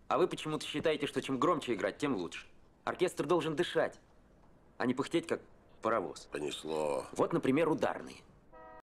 А вы почему-то считаете, что чем громче играть, тем лучше. Оркестр должен дышать, а не пыхтеть, как паровоз. Понесло. Вот, например, ударные.